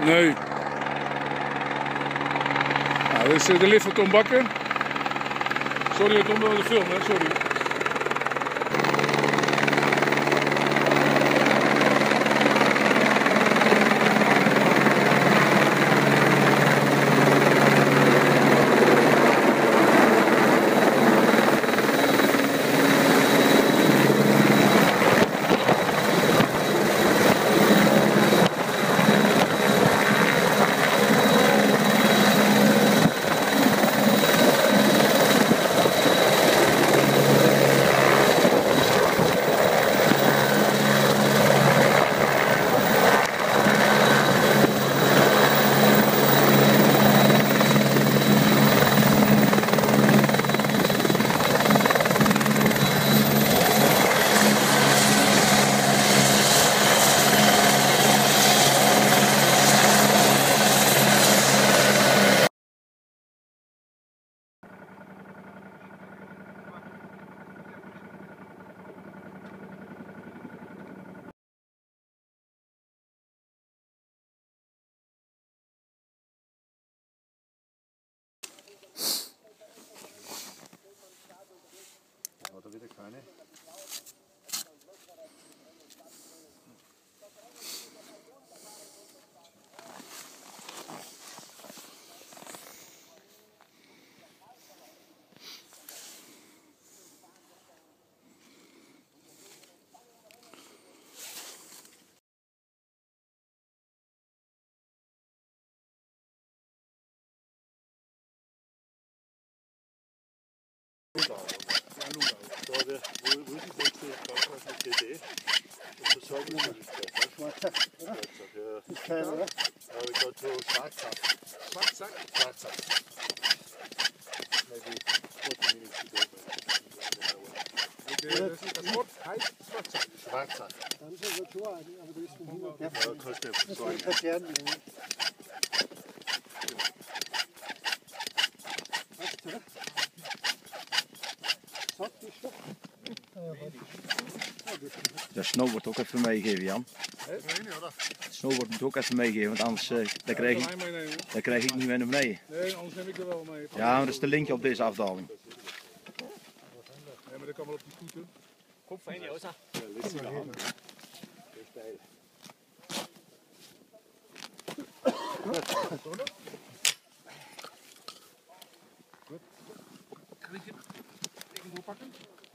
Nee. Nou, dit is de lift van Tom Bakker. Sorry Tom, dat was de film, hè? Sorry. Hat er wieder keine? Wo ist die nächste Bankhaus mit DD? Das ist Versorgungsmöglichkeit. Schwarzsack, oder? Ja. Ist kein, oder? Aber ich glaube so Schwarzsack. Zak. Schwarzsack. Maybe 40 minutes to go. Das Wort heißt Schwarzsack. Schwarzsack. Dann ist es schon, aber da ist man hier. Ja, kostet Das ist Versorgung. verkehren. Passt, oder? Zat is toch? De snow wordt ook even meegeven, Jan. De snow wordt ook even meegeven, want anders dan krijg ik niet meer naar beneden. Nee, anders neem ik er wel mee. Ja, maar dat is de linkje op deze afdaling. Nee, maar dat kan wel op die scooter. Kom fijn, Josa. Ja, lässige Hand. Steil. Kan ik je even doorpakken?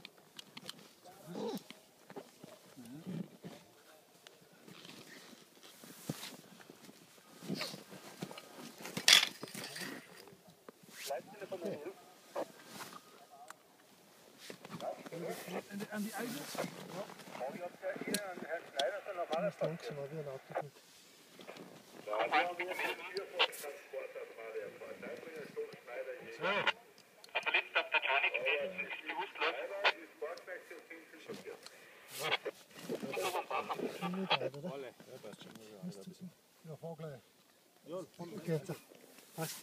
En die ijzer? Verletzt auf der Johnny gewesen, ist bewusstlos. Ja, volgende. Oké, past.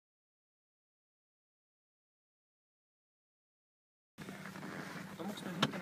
Dan moet je